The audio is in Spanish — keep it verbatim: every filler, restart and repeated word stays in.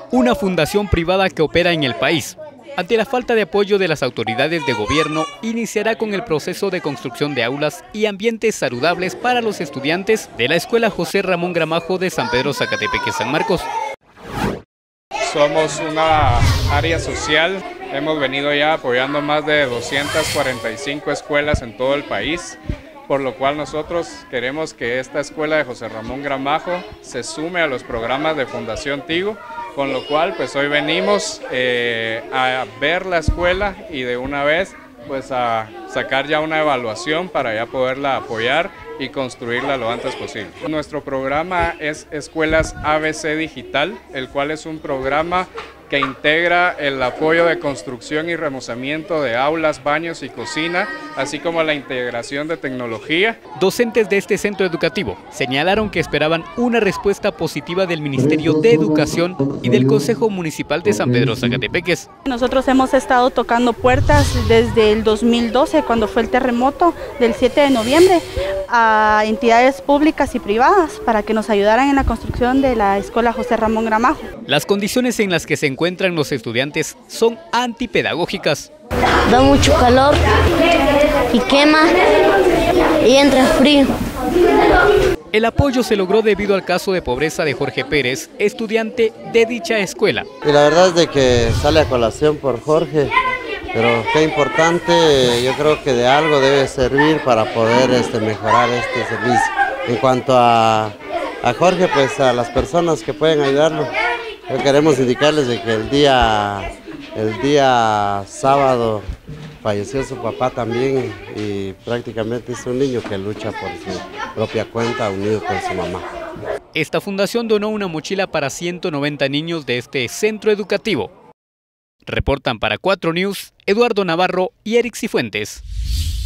una fundación privada que opera en el país. Ante la falta de apoyo de las autoridades de gobierno, iniciará con el proceso de construcción de aulas y ambientes saludables para los estudiantes de la Escuela José Ramón Gramajo de San Pedro Zacatepeque, San Marcos. Somos una área social, hemos venido ya apoyando más de doscientas cuarenta y cinco escuelas en todo el país, por lo cual nosotros queremos que esta escuela de José Ramón Gramajo se sume a los programas de Fundación Tigo, con lo cual pues hoy venimos eh, a ver la escuela y de una vez pues a sacar ya una evaluación para ya poderla apoyar y construirla lo antes posible. Nuestro programa es Escuelas A B C Digital, el cual es un programa que integra el apoyo de construcción y remozamiento de aulas, baños y cocina, así como la integración de tecnología. Docentes de este centro educativo señalaron que esperaban una respuesta positiva del Ministerio de Educación y del Consejo Municipal de San Pedro Zacatepeques. Nosotros hemos estado tocando puertas desde el dos mil doce, cuando fue el terremoto del siete de noviembre, a entidades públicas y privadas para que nos ayudaran en la construcción de la Escuela José Ramón Gramajo. Las condiciones en las que se encuentran los estudiantes son antipedagógicas. Da mucho calor y quema y entra frío. El apoyo se logró debido al caso de pobreza de Jorge Pérez, estudiante de dicha escuela. Y la verdad es de que sale a colación por Jorge, pero qué importante, yo creo que de algo debe servir para poder este, mejorar este servicio. En cuanto a, a Jorge, pues a las personas que pueden ayudarlo, queremos indicarles de que el día, el día sábado falleció su papá también y prácticamente es un niño que lucha por su propia cuenta unido con su mamá. Esta fundación donó una mochila para ciento noventa niños de este centro educativo. Reportan para cuatro News, Eduardo Navarro y Eric Cifuentes.